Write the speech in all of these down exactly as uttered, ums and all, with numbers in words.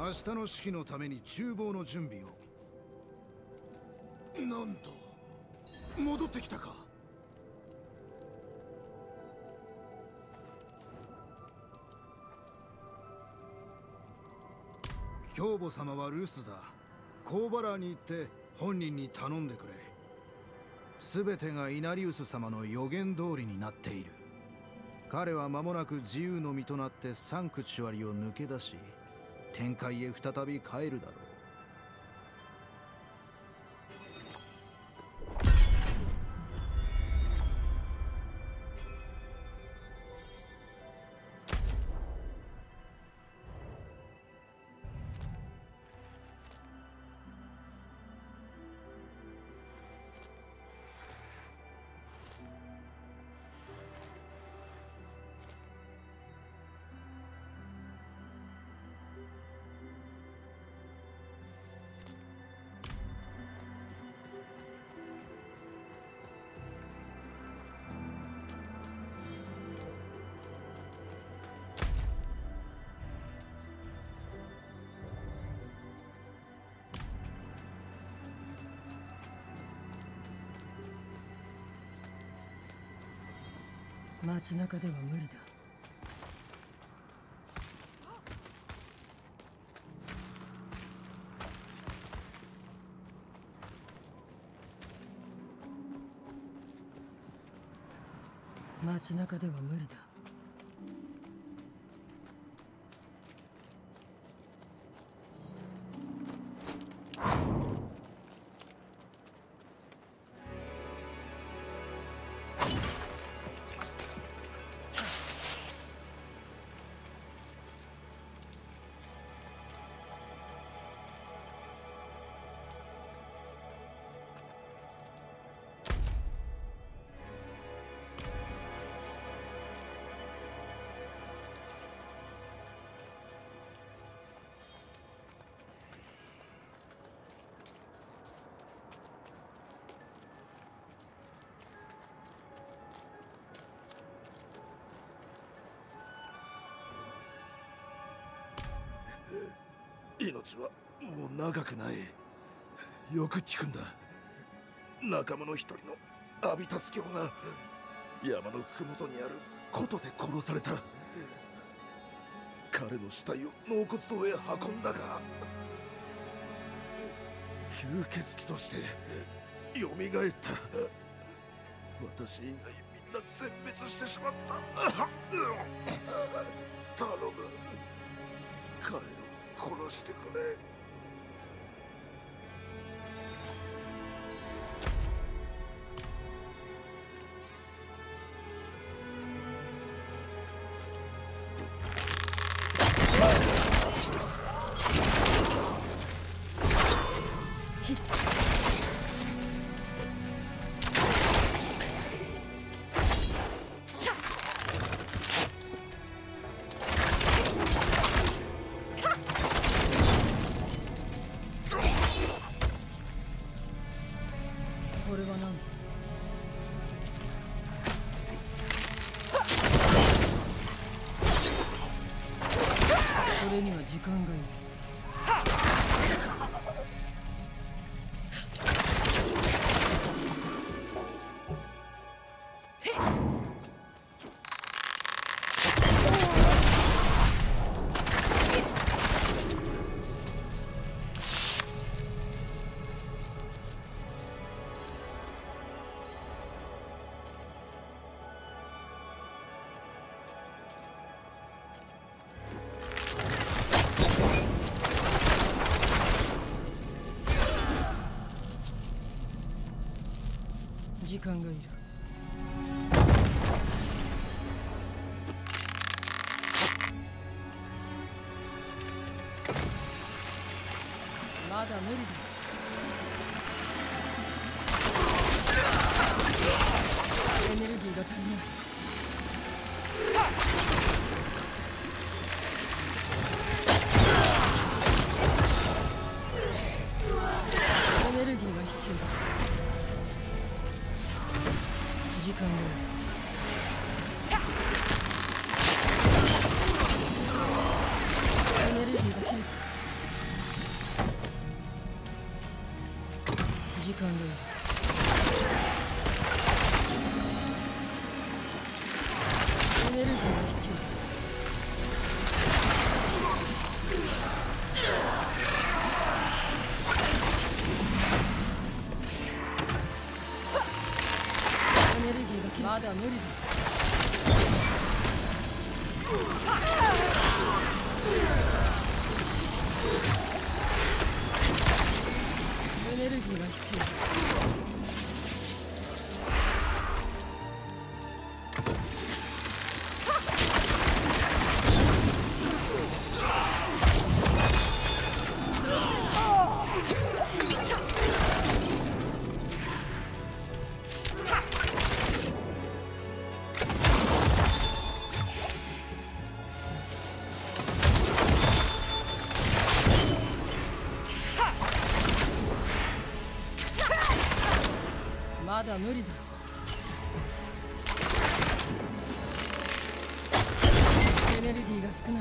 明日の式のために厨房の準備を。なんと戻ってきたか。兵母様は留守だ。コーバラーに行って本人に頼んでくれ。すべてがイナリウス様の予言通りになっている。彼は間もなく自由の身となってサンクチュアリを抜け出し、天界へ再び帰るだろう。 街中では無理だ。街中では無理だ。 命はもう長くない。よく聞くんだ。仲間の一人のアビタス教が山の麓にある古都で殺された。彼の死体を納骨堂へ運んだが、吸血鬼として蘇った。私以外みんな全滅してしまった。頼む、彼を殺してくれ。それには時間がいる。時間がいる。まだ無理だ。エネルギーが足りない。エネルギーが必要だ。時間がある。エネルギーが切れた。 間がいる。エネルギーが必要だ。エネルギーが切れた。まだ無理だ。エネルギーが必要だ。まだ無理だ。エネルギーが少ない。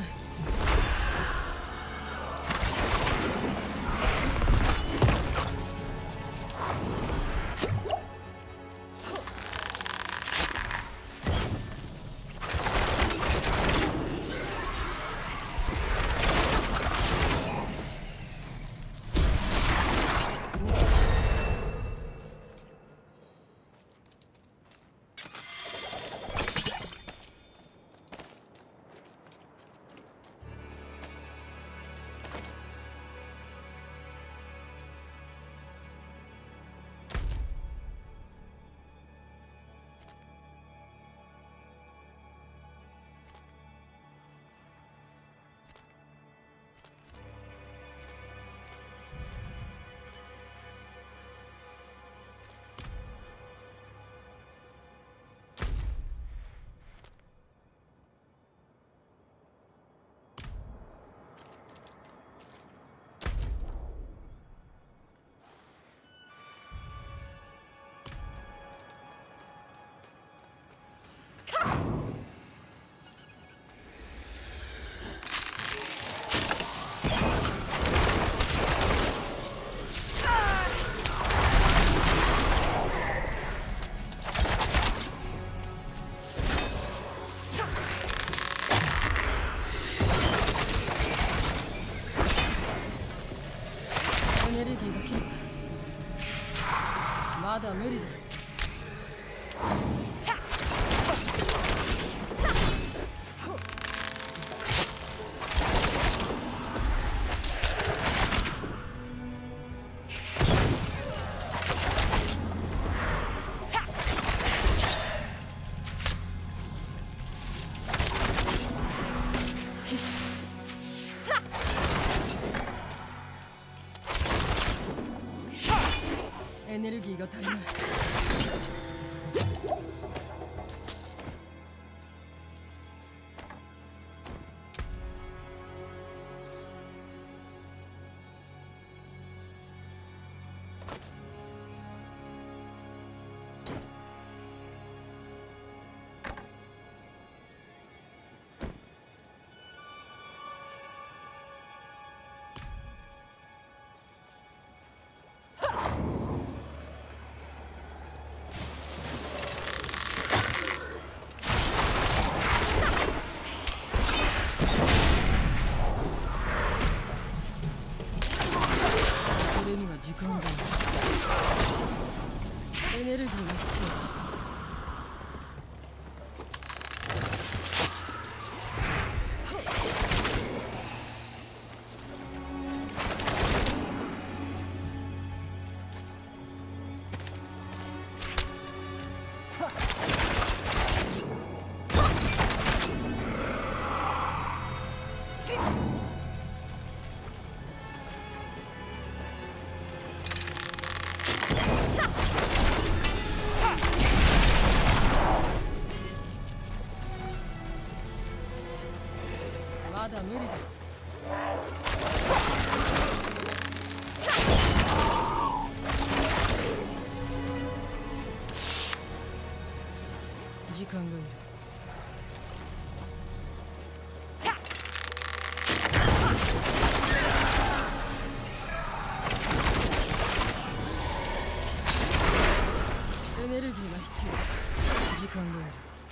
エネルギーが切れた。まだ無理だ。エネルギーが足りない。時間がエネルギーが必要だ。まだ無理だ。時間がいる。 エネルギーが必要。時間がいる。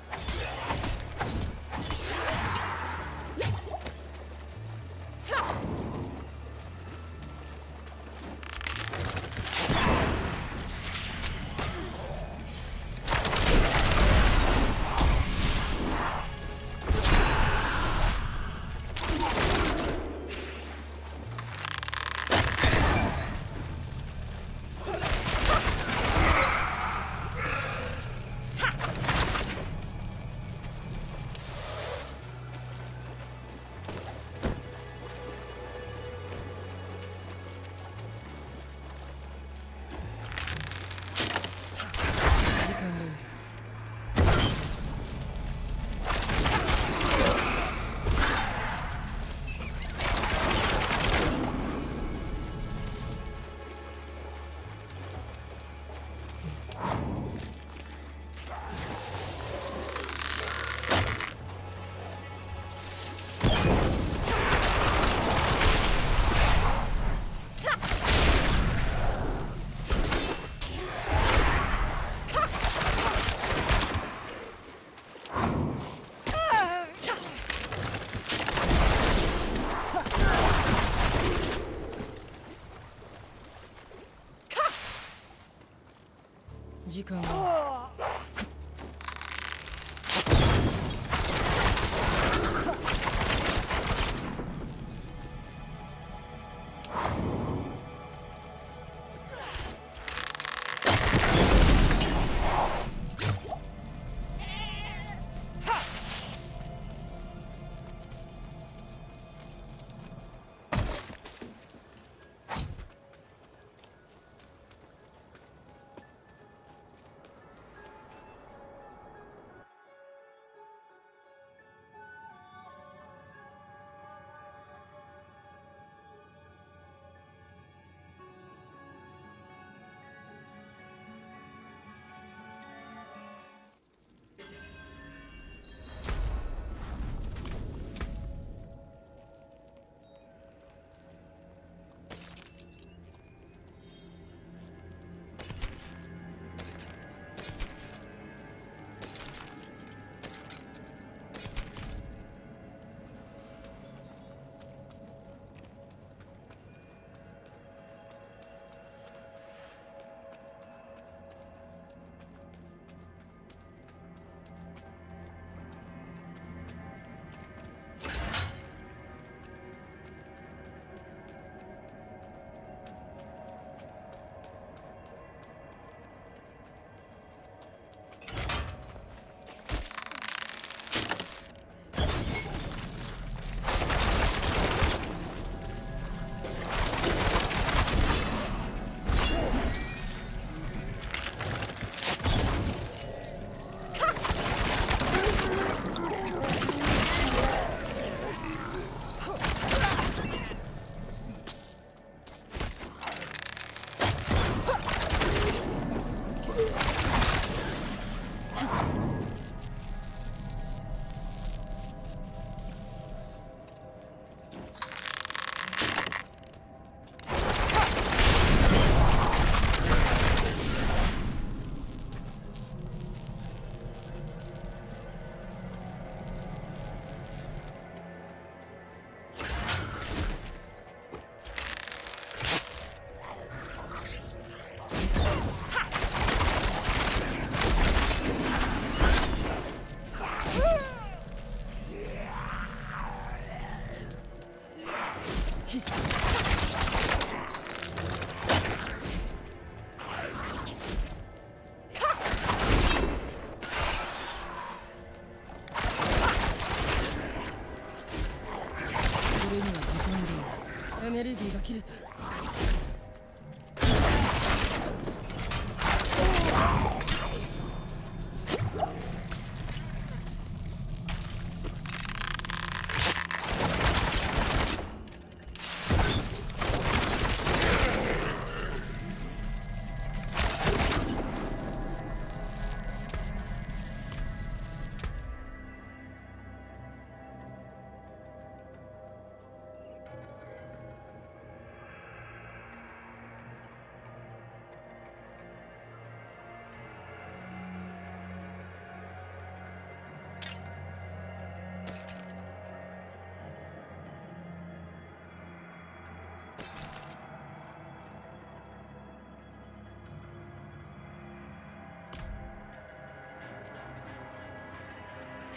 時間が。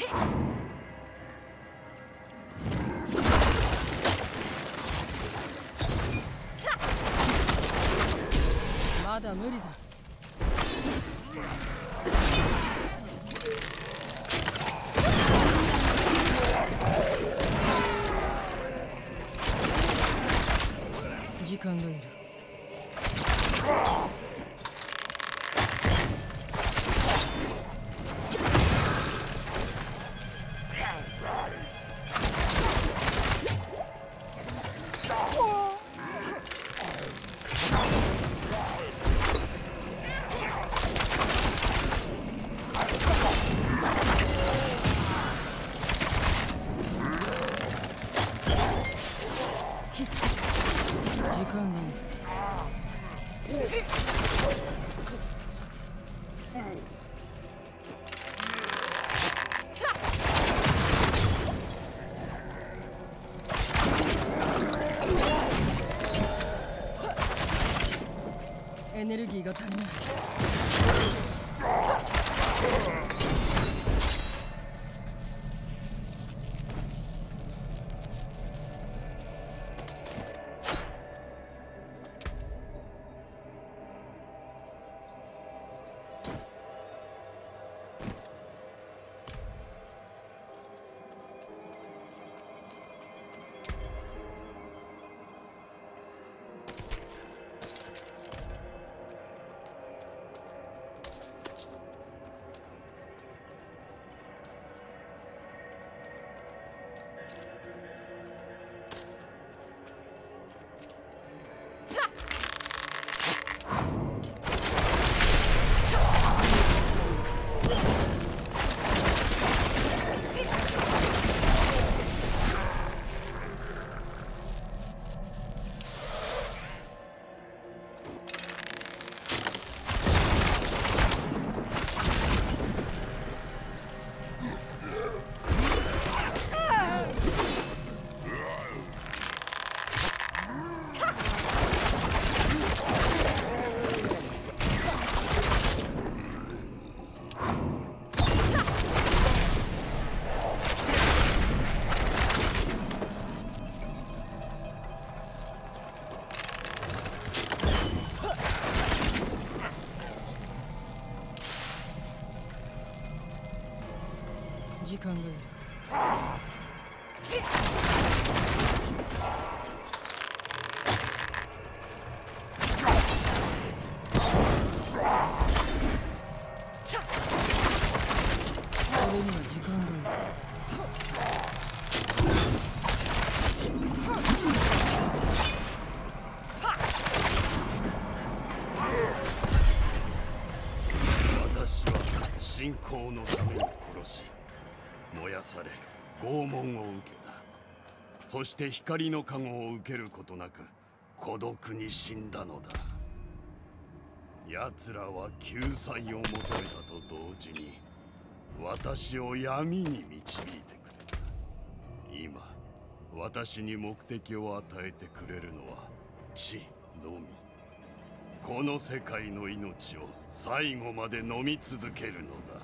まだ無理だ。時間がいる。エネルギーが足りない。時間がいる。俺には時間がいる。 私は信仰のために殺し燃やされ拷問を受けた。そして光の加護を受けることなく孤独に死んだのだ。奴らは救済を求めたと同時に私を闇に導いてくれた。今私に目的を与えてくれるのは知のみ。この世界の命を最後まで飲み続けるのだ。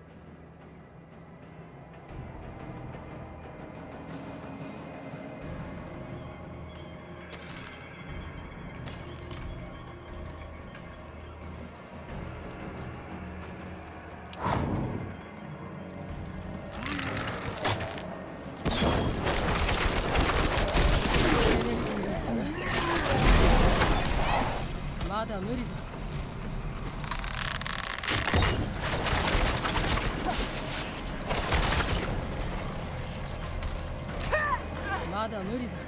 まだ無理だ。まだ無理だ。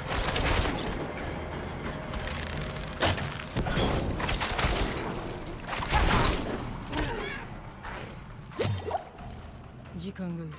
時間がいる。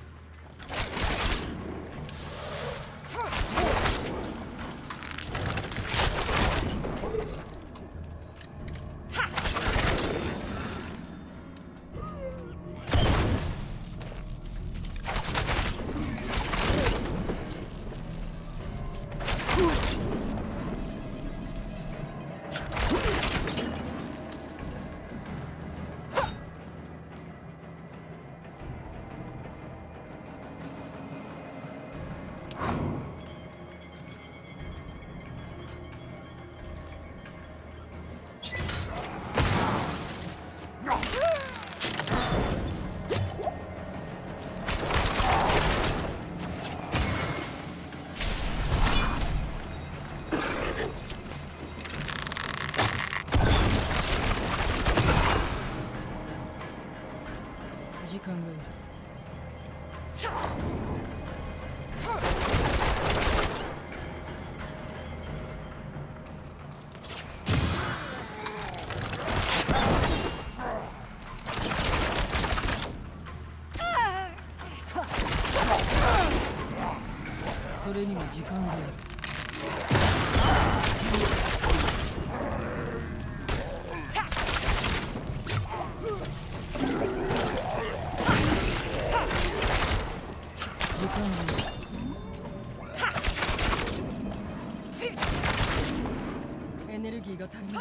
時間がいる。それには時間がある。時間がある。エネルギーが足りない。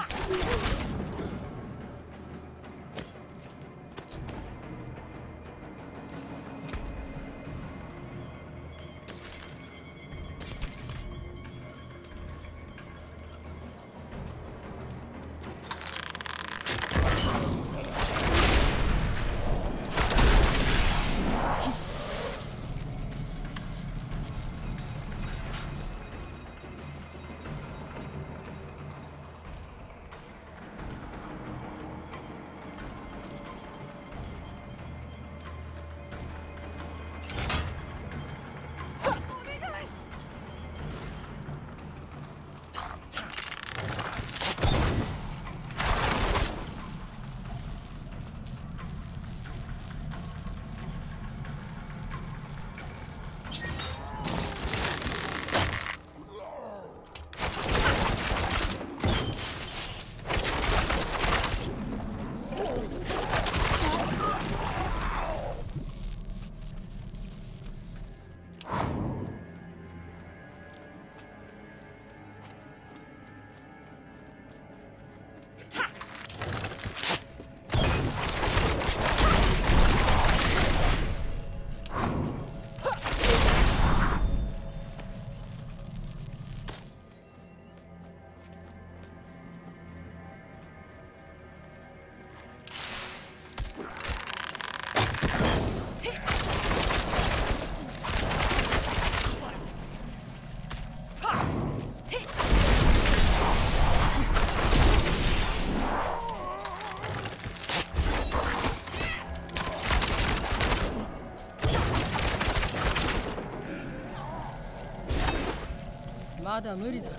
まだ無理だ。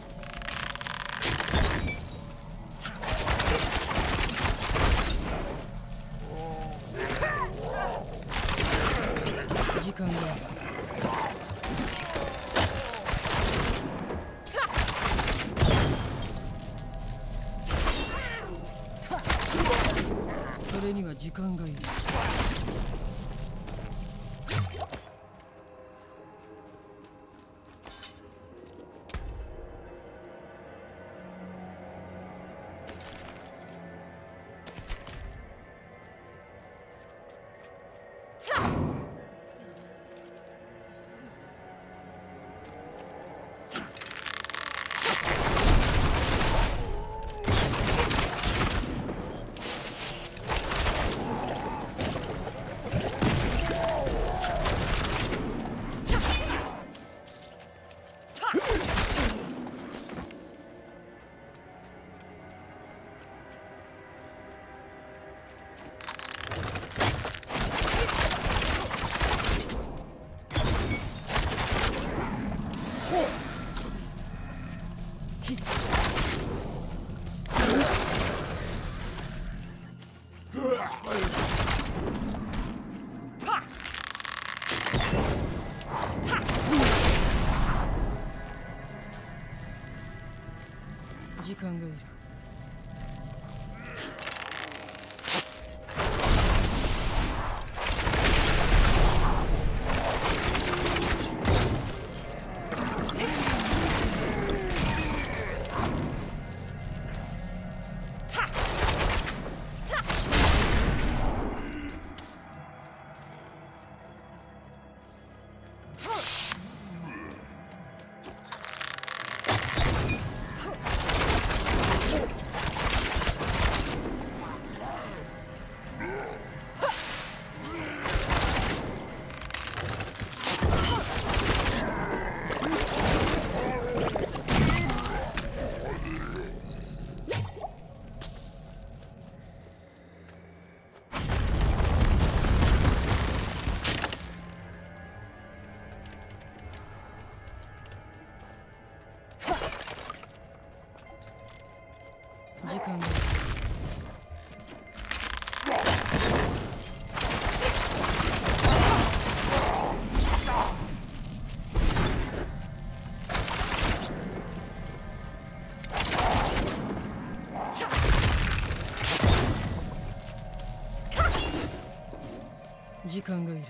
時間がある。それには時間がいる。時間がいる。 時間がいる。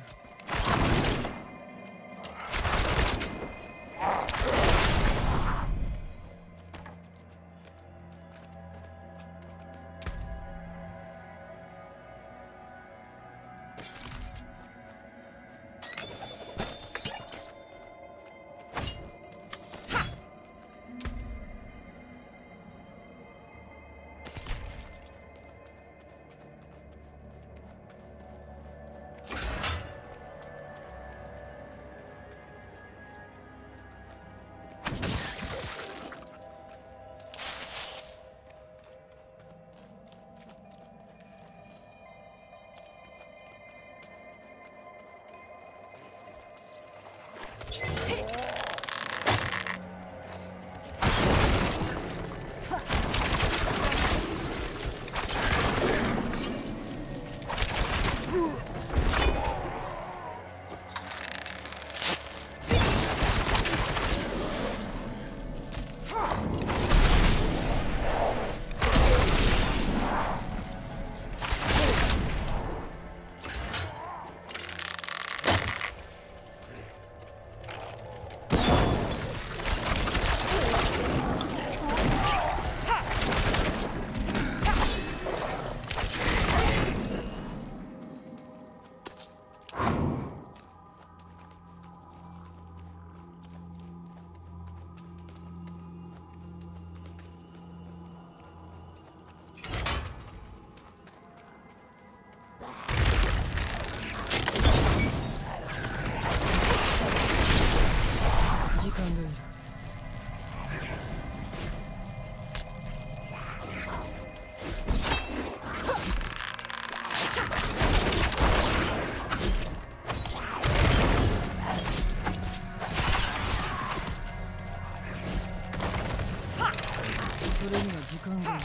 それには時間がいる。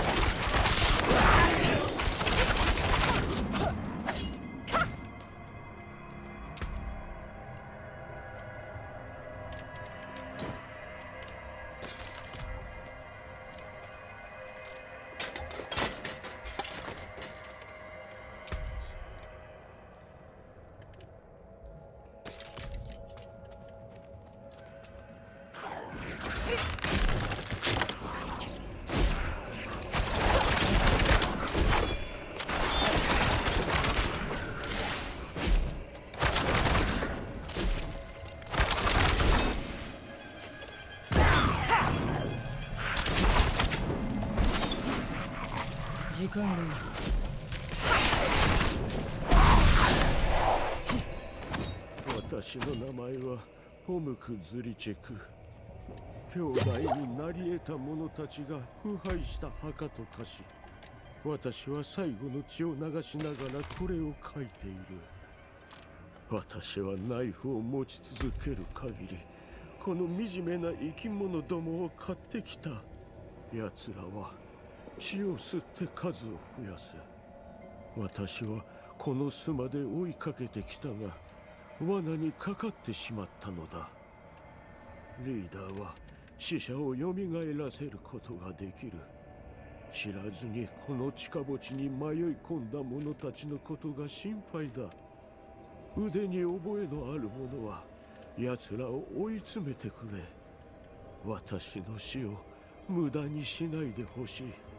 時間がいる。 私の名前はホムク・ズリチェク。兄弟になり得た者たちが腐敗した墓と化し、私は最後の血を流しながらこれを書いている。私はナイフを持ち続ける限り、この惨めな生き物どもを飼ってきた。奴らは血を吸って数を増やす。私はこの巣まで追いかけてきたが、罠にかかってしまったのだ。リーダーは死者をよみがえらせることができる。知らずにこの地下墓地に迷い込んだ者たちのことが心配だ。腕に覚えのある者は奴らを追い詰めてくれ。私の死を無駄にしないでほしい。